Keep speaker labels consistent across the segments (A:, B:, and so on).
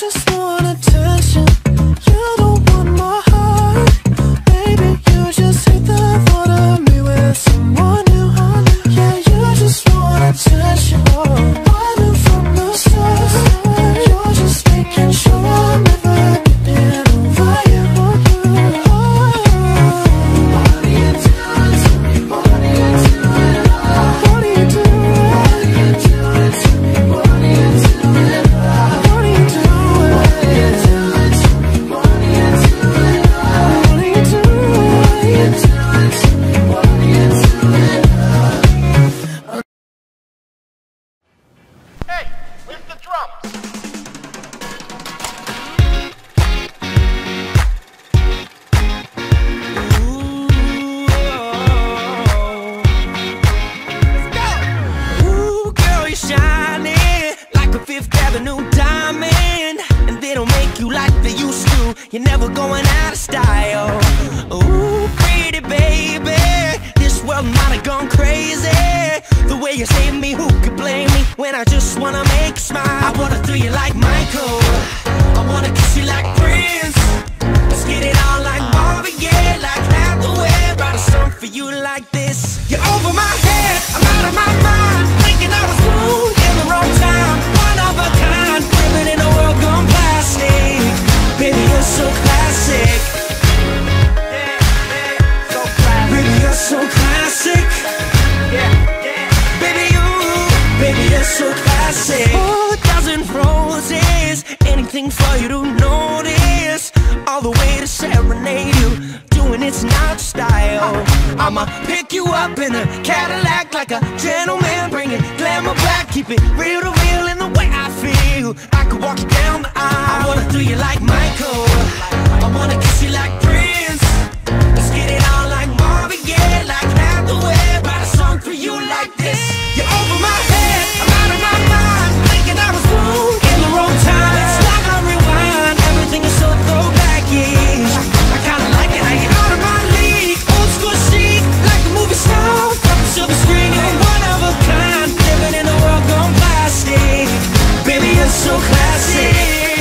A: just want attention. You don't want my heart. Maybe you just hate the thought of me with someone new. Yeah, you just want attention. I knew from the start. You're just making sure I'm never getting over you. What are you doing to me? What are you doing? What are you doing? What are you doing to me? What are you doing? What are you doing? What are you doing to me? What are you doing? What are you doing? What are you doing to me? What are you doing?
B: Hey, where's the drums?
C: Ooh, girl, you're shining like a Fifth Avenue diamond, and they don't make you like they used to. You're never going out of style. Ooh, pretty baby, this world might have gone crazy. The way you save me, who could blame me when I just wanna make you smile? I wanna throw you like Michael, I wanna kiss you like Prince. Let's get it on like Marvin Gaye, like Hathaway. Write a song for you like this. You're over my head, I'm out of my mind, thinking I was cool in the wrong time. One of a kind, living in a world gone plastic. Baby, you're so classic. Baby, you're so classic. Baby, you're so classic. Oh, a dozen roses, anything for you to notice. All the way to serenade you, doing it's not style. I'ma pick you up in a Cadillac like a gentleman, bring it glamour back, keep it real to real in the way I feel. I could walk you down the aisle. I wanna throw you like Michael, I wanna kiss you like Prince. Let's get it on like Marvin Gaye, like Hathaway. Write a song for you like this. You're over my head, I'm out of my mind, thinking I was wrong in the wrong time. It's like I rewind, everything is so throwback-ish. I kinda like it how you're out of my league, old school chic, like the movie stars from the silver screen. You're one of a kind, living in a world gone plastic. Baby, you're so classic.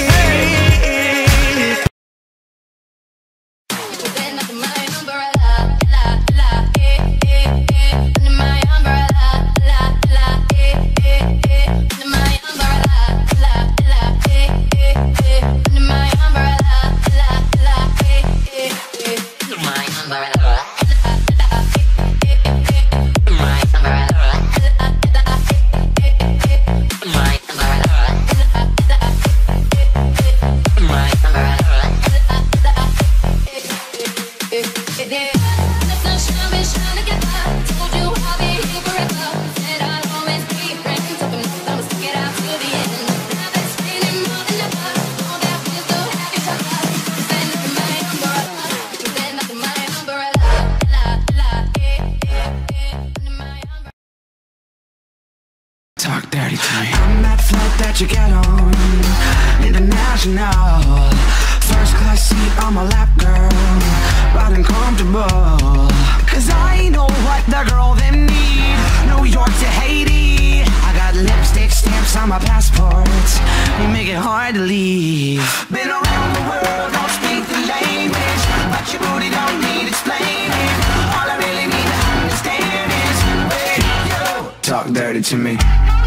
A: Talk dirty to me. I'm that flight that you get on, international. First class seat on my lap, girl, riding comfortable. Cause I know what the girl them need, New York to Haiti. I got lipstick stamps on my passports, they make it hard to leave. Been around the world, don't speak the language, but your booty don't need explaining. All I really need to understand is, hey, yo, talk dirty to me.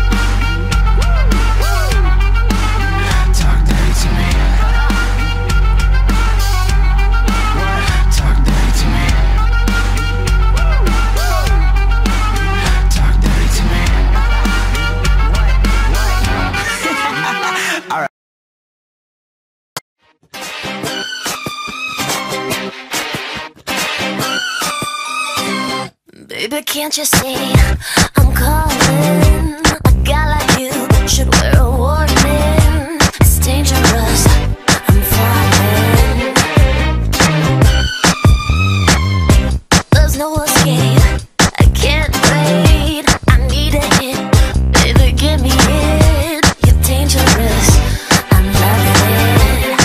D: Baby, can't you see I'm calling? A guy like you should wear a warning. It's dangerous, I'm falling. There's no escape, I can't wait. I need a hit, baby, give me it. You're dangerous, I'm loving it.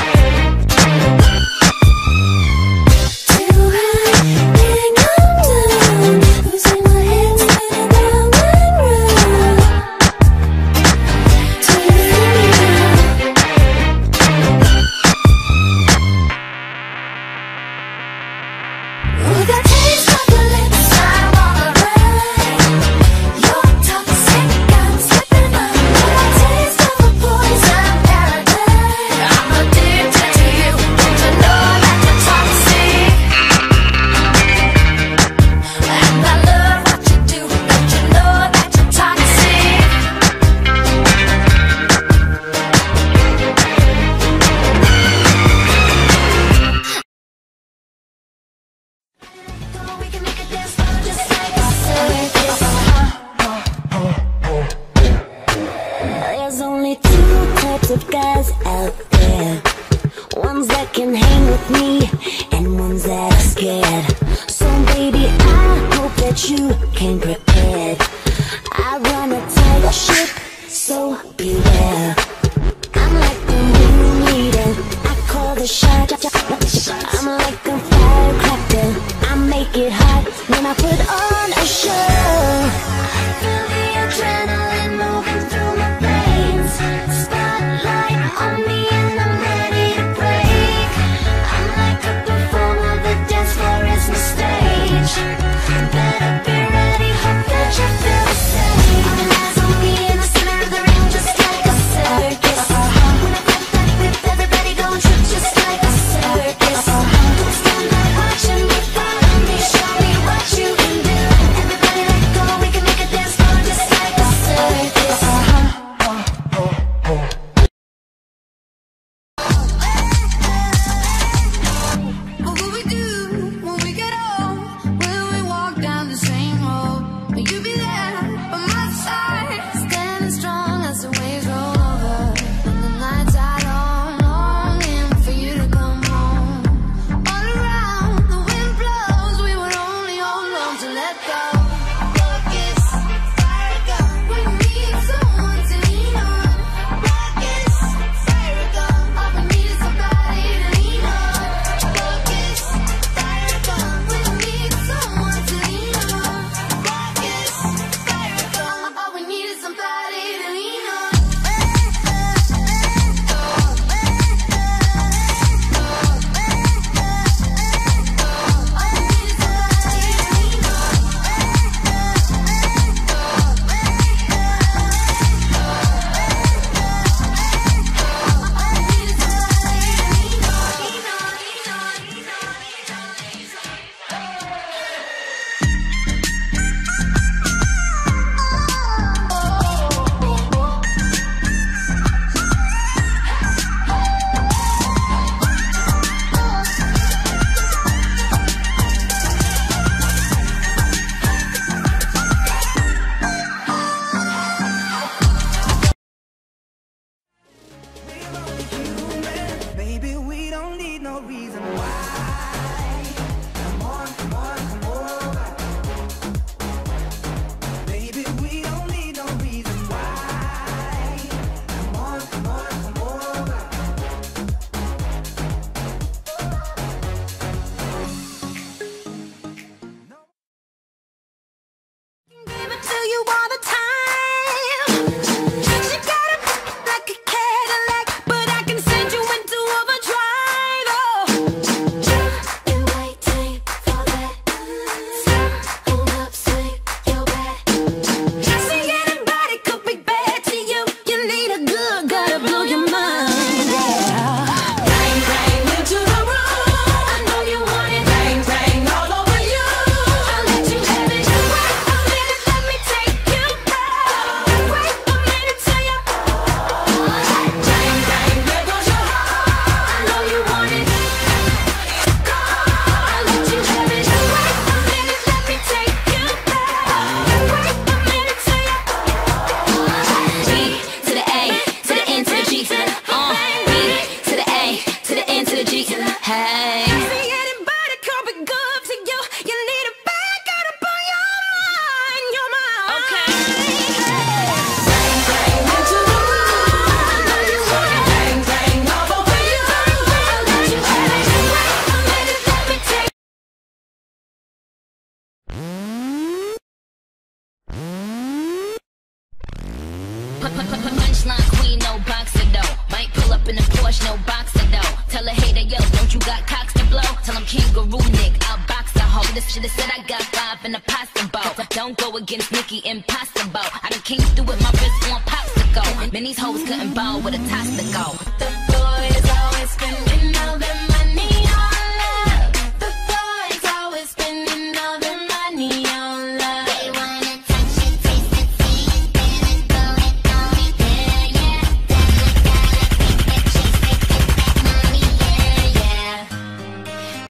D: Do I think I'm done? Losing my head, spinning round and round. types of guys out there. Ones that can hang with me and ones that are scared. So baby, I hope that you came prepared. I run a tight ship, so beware. I'm like the ring leader, I call the shot. I'm like a firecracker, I make it hot when I put on a show. Feel the adrenaline moving through my veins. Spotlight on me and I'm ready to break. I'm like a performer, the dance floor is my stage. Better be ready, hope that you feel the same. All eyes on me in the center of the ring, just like a circus. When I put that whip, everybody gon' trip just like a circus. Don't stand there watching me, follow me, show me what you can do. Everybody let go, we can make a dance floor just like a circus.
E: What will we do when we get old? Will we walk down the same road? Will you be there by my side, standing strong as the waves roll over? And the nights are long, longing for you to come home. All around, the wind blows, we would only hold on to let go. Rockets, fire go, we need someone to lean on. Rockets, fire go, all we need is somebody to lean on. Rockets, fire go, we need someone to lean on. Rockets, fire go, all we need is somebody to lean on.
C: Baby, we don't need no reason why. Come on, come on, come over. Baby, we don't need no reason why. Come on, come on, come over.
E: Give it to you all the time. She got a like a Cadillac, but I can send you into overdrive. Oh,
D: Been waiting for that. Hold up, swing your back.
E: see anybody could be bad to you. You need a good, gotta blow your mind. Yeah. Bang bang into the room. I know you want it. Bang bang all over you. I'll let you have it. Wait a minute, let me take you back. Wait a minute till you. Bang bang, there goes your heart. I know you want it. I'll let you have it. Wait a minute, let me take you back. Wait a minute till you.
D: B to the A, to the N to the G. B to the A, to the N to the G. Hey.
E: See anybody could be good to you. You need a bag, gotta put your mind, your mind. Okay. Bang bang into the room. I know you want it. Bang bang all over you. I'll let you have it. Wait a minute, let me take.
D: Punchline queen, no boxer though. Might pull up in a Porsche, no boxer though. Tell a hater, yo, don't you got cocks to blow? Tell him kangaroo Nick, I'll box a hoe. This shit said I got 5 in the pasta bowl. Don't go against Nikki, impossible. I done came through with my wrist on popsicle. Man, these hoes couldn't bowl with a toss to go.
E: The boys always spending all their